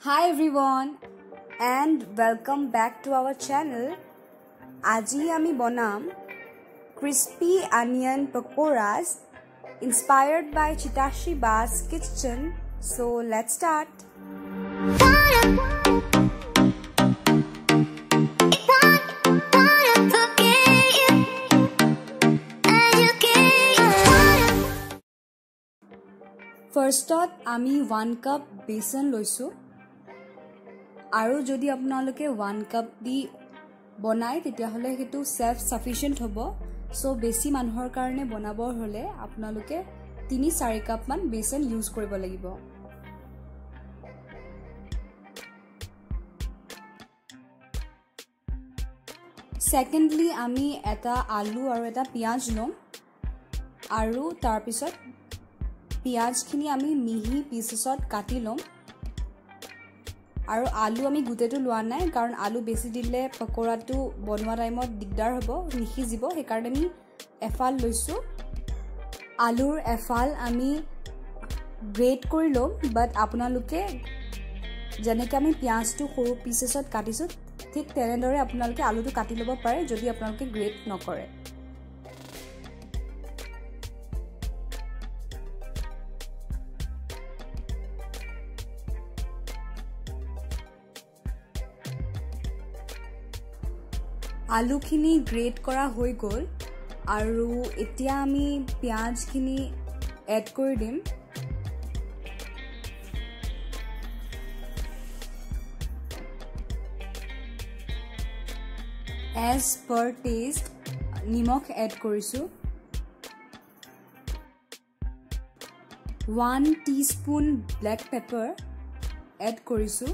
Hi everyone and welcome back to our channel. Aji ami bonam crispy onion pakoras inspired by Chitashi Ba's kitchen. So let's start. First ami 1 cup besan loisu. আৰু যদি আপোনালোকে 1 cup দি বনাই তেতিয়া হলে হেতু self sufficient হ'ব so বেছি মানুহৰ কাৰণে বনাবৰ হলে আপোনালোকে 3-4 কাপ মান বেসন ইউজ কৰিব লাগিব সেকেন্ডলি আমি এটা আলু আৰু এটা পিয়াজ লম আৰু তাৰ পিছত পিয়াজখিনি আমি মিহি পিসছত কাটি লম আৰু আলু আমি গুটেটো লোৱা নাই কাৰণ আলু বেছি দিলে পকোৰাটো বনোৱা টাইমত দিগদাৰ হ'ব নিখিজিব সেই কাৰণে আমি এফাল লৈছো আলুৰ এফাল আমি গ্ৰেট কৰি লম বাট আপোনালোকে যেনেকৈ আমি পিয়াজটো সৰু পিসছত কাটিছো ঠিক তেনেদৰে আপোনালোকে আলুটো কাটি ল'ব পাৰে যদি আপোনালোকে গ্ৰেট নকৰে आलू खिनी ग्रेट करा होई गल आरु एतिया आमी पियाज खिनी एड कर दिम एज पर टेस्ट निमख एड करिसु 1 टीस्पून ब्लैक पेपर एड करिसु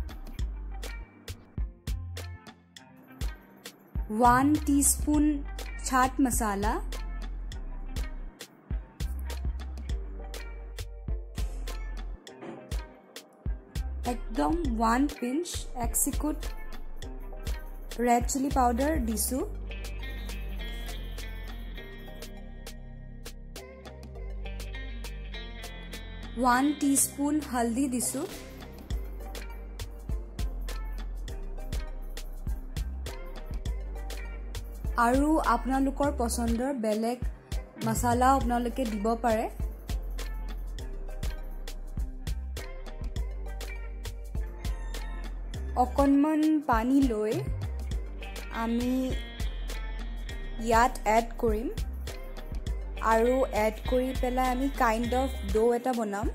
1 टीस्पून चाट मसाला एकदम 1 पिंच एक्सिकुट रेड चिली पाउडर दिसु 1 टीस्पून हल्दी दिसु আৰু আপোনালোকৰ পছন্দৰ বেলেগ মছলা আপোনালোকে দিব পাৰে অকণমান পানী লৈ আমি ইয়াত এড কৰিম আৰু এড কৰি পেলাই আমি কাইন্ড অফ ডো এটা বনাম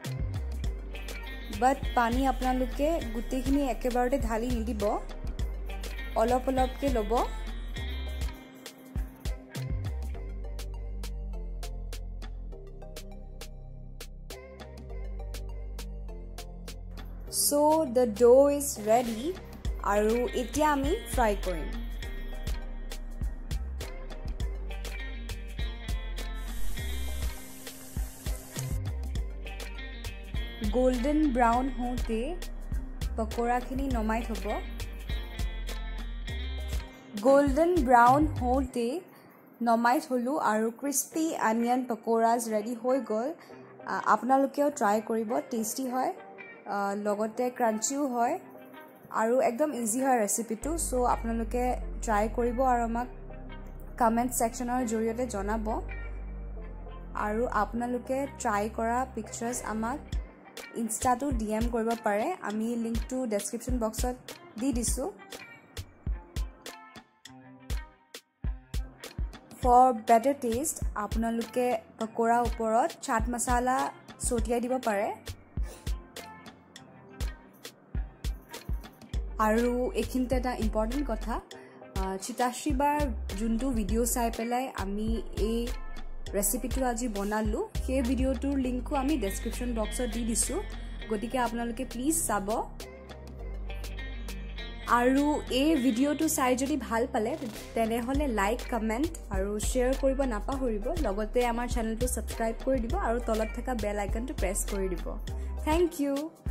বাট পানী আপোনালোকে গুটেখিনি একেবাৰতে ঢালি নিদিব অলপ অলপকে ল'ব So the dough is ready aru etia ami fry korim golden brown hote pakora khini nomai thobo golden brown hote nomai tholu aru crispy onion pakoras ready hoi gol apnalokeও try koribo tasty hoy লগতে ক্ৰাঞ্চিও হয় আৰু একদম easy হয় ৰেচিপিটো so আপোনালোকে try কৰিব আৰু আমাক কমেন্ট সেকশনৰ জৰিয়তে জনাব আৰু আপোনালোকে ট্ৰাই কৰা পিকচাৰ্স আমাক ইনষ্টাটো ডিএম কৰিব পাৰে আমি লিংকটো ডেসক্ৰিপচন বক্সত দি দিছো ফৰ বেটাৰ টেষ্ট আপোনালোকে পকোৰা ওপৰত চাট মছলা ছটিয়াই দিব পাৰে আৰু এখিনতে এটা ইম্পৰ্টেন্ট কথা চিতাশ্ৰী বাৰ যোনটো ভিডিও চাই পেলাই আমি এই ৰেচিপিটো আজি বনালো সেই ভিডিওটোৰ লিংকও আমি ডেসক্ৰিপচন বক্সত দি দিছো গতিকে আপোনালোকে প্লিজ চাব আৰু এই ভিডিওটো চাই যদি ভাল পালে তেনে হলে লাইক কমেন্ট আৰু শেয়াৰ কৰিব নাপাহৰিব লগতে আমাৰ চেনেলটো সাবস্ক্ৰাইব কৰি দিব আৰু তলত থকা বেল আইকনটো প্ৰেছ কৰি দিব থ্যাংক ইউ